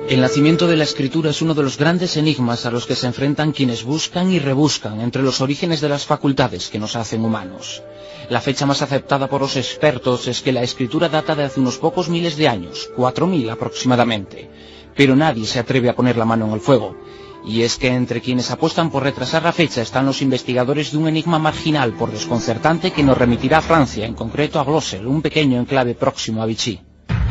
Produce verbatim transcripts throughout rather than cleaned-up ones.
El nacimiento de la escritura es uno de los grandes enigmas a los que se enfrentan quienes buscan y rebuscan entre los orígenes de las facultades que nos hacen humanos. La fecha más aceptada por los expertos es que la escritura data de hace unos pocos miles de años, cuatro mil aproximadamente, pero nadie se atreve a poner la mano en el fuego. Y es que entre quienes apuestan por retrasar la fecha están los investigadores de un enigma marginal por desconcertante que nos remitirá a Francia, en concreto a Glossel, un pequeño enclave próximo a Vichy.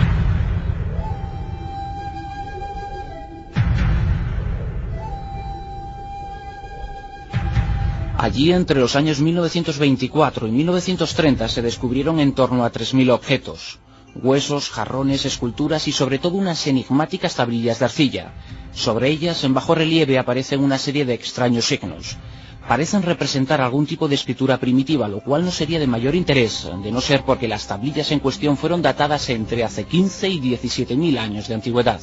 Allí, entre los años mil novecientos veinticuatro y mil novecientos treinta, se descubrieron en torno a tres mil objetos. Huesos, jarrones, esculturas y sobre todo unas enigmáticas tablillas de arcilla. Sobre ellas, en bajo relieve, aparecen una serie de extraños signos. Parecen representar algún tipo de escritura primitiva, lo cual no sería de mayor interés, de no ser porque las tablillas en cuestión fueron datadas entre hace quince y diecisiete mil años de antigüedad.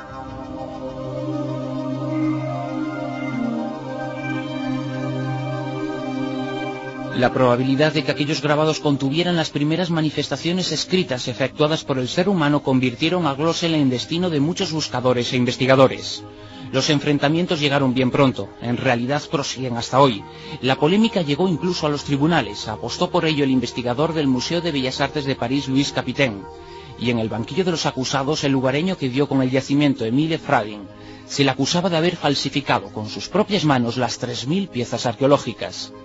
La probabilidad de que aquellos grabados contuvieran las primeras manifestaciones escritas efectuadas por el ser humano convirtieron a Glossel en destino de muchos buscadores e investigadores. Los enfrentamientos llegaron bien pronto, en realidad prosiguen hasta hoy. La polémica llegó incluso a los tribunales, apostó por ello el investigador del Museo de Bellas Artes de París, Louis Capitaine, y en el banquillo de los acusados el lugareño que dio con el yacimiento, Émile Fradin, se le acusaba de haber falsificado con sus propias manos las tres mil piezas arqueológicas.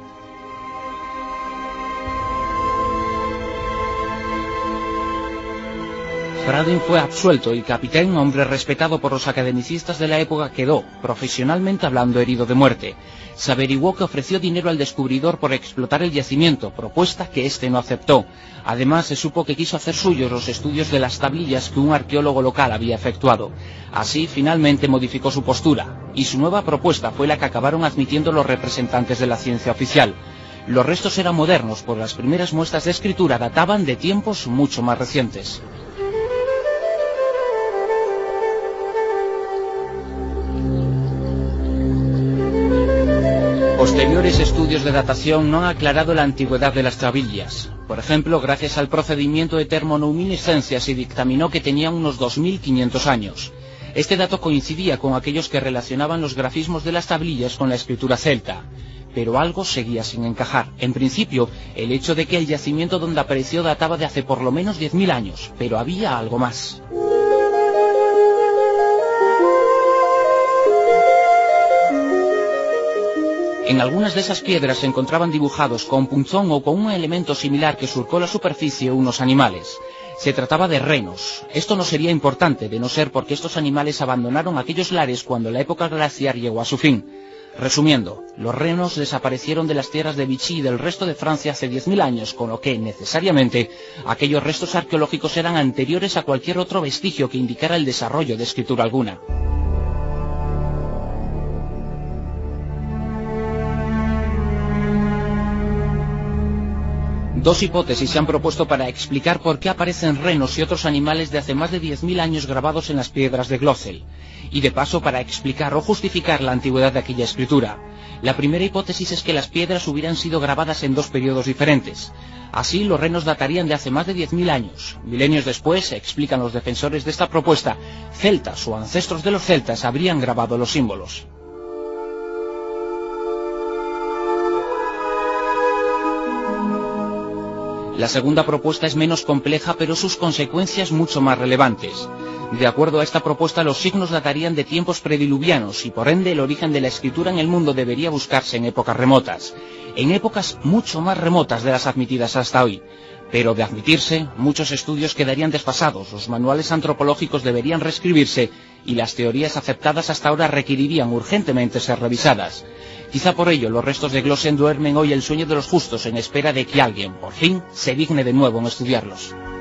Fradin fue absuelto y Capitaine, hombre respetado por los academicistas de la época, quedó, profesionalmente hablando, herido de muerte. Se averiguó que ofreció dinero al descubridor por explotar el yacimiento, propuesta que éste no aceptó. Además, se supo que quiso hacer suyos los estudios de las tablillas que un arqueólogo local había efectuado. Así, finalmente modificó su postura, y su nueva propuesta fue la que acabaron admitiendo los representantes de la ciencia oficial. Los restos eran modernos, pues las primeras muestras de escritura databan de tiempos mucho más recientes. Posteriores estudios de datación no han aclarado la antigüedad de las tablillas. Por ejemplo, gracias al procedimiento de termoluminiscencia se dictaminó que tenían unos dos mil quinientos años. Este dato coincidía con aquellos que relacionaban los grafismos de las tablillas con la escritura celta. Pero algo seguía sin encajar. En principio, el hecho de que el yacimiento donde apareció databa de hace por lo menos diez mil años, pero había algo más. En algunas de esas piedras se encontraban dibujados con punzón o con un elemento similar que surcó la superficie unos animales. Se trataba de renos. Esto no sería importante, de no ser porque estos animales abandonaron aquellos lares cuando la época glaciar llegó a su fin. Resumiendo, los renos desaparecieron de las tierras de Vichy y del resto de Francia hace diez mil años, con lo que, necesariamente, aquellos restos arqueológicos eran anteriores a cualquier otro vestigio que indicara el desarrollo de escritura alguna. Dos hipótesis se han propuesto para explicar por qué aparecen renos y otros animales de hace más de diez mil años grabados en las piedras de Glossel, y de paso para explicar o justificar la antigüedad de aquella escritura. La primera hipótesis es que las piedras hubieran sido grabadas en dos periodos diferentes. Así, los renos datarían de hace más de diez mil años. Milenios después, explican los defensores de esta propuesta, celtas o ancestros de los celtas habrían grabado los símbolos. La segunda propuesta es menos compleja, pero sus consecuencias mucho más relevantes. De acuerdo a esta propuesta, los signos datarían de tiempos prediluvianos y por ende el origen de la escritura en el mundo debería buscarse en épocas remotas, en épocas mucho más remotas de las admitidas hasta hoy. Pero de admitirse, muchos estudios quedarían desfasados, los manuales antropológicos deberían reescribirse y las teorías aceptadas hasta ahora requerirían urgentemente ser revisadas. Quizá por ello los restos de Glossel duermen hoy el sueño de los justos en espera de que alguien, por fin, se digne de nuevo en estudiarlos.